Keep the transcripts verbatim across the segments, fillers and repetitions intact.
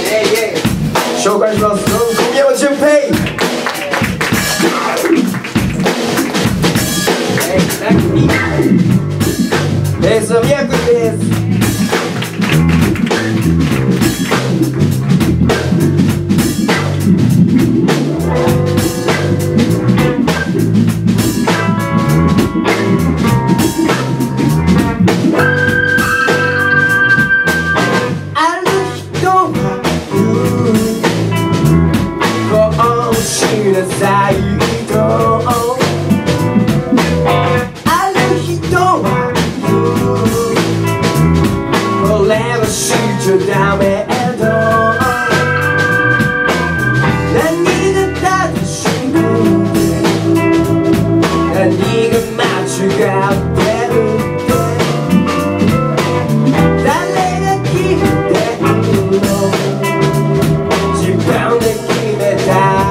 紹介します。小宮山純平。ベースの宮君です。さいとある人はこれはしちゃダメと何が正しくて何が間違ってるって誰が決めてるの自分で決めた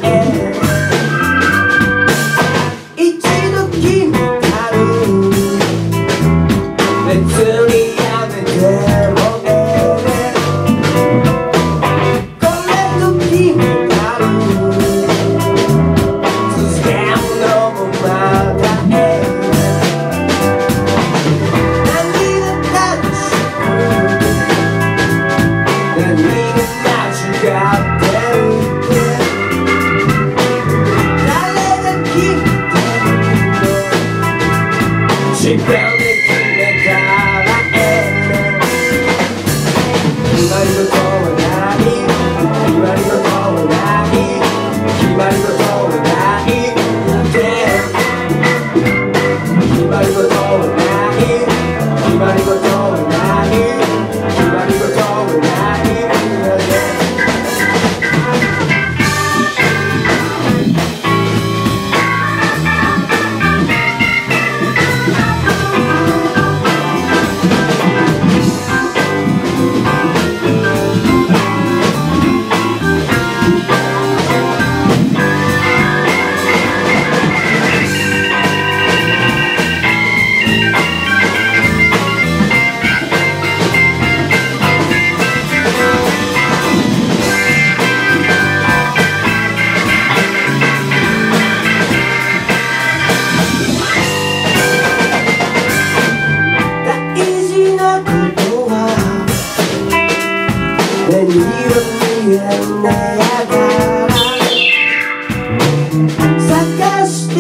探して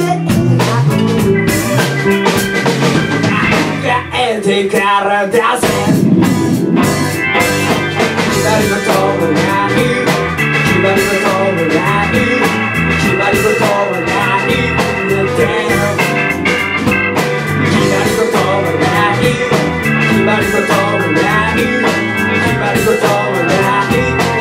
描いてから出せ決まり事もない決まり事もない決まり事もない決まり事もない決まり事もない決まり事もない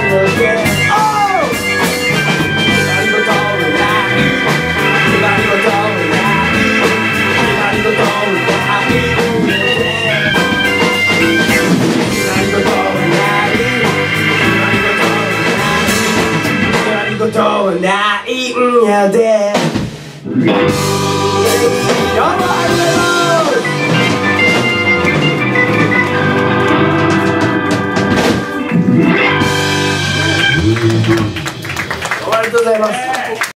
ことはないんやで。どうもありがとうありがとうございます。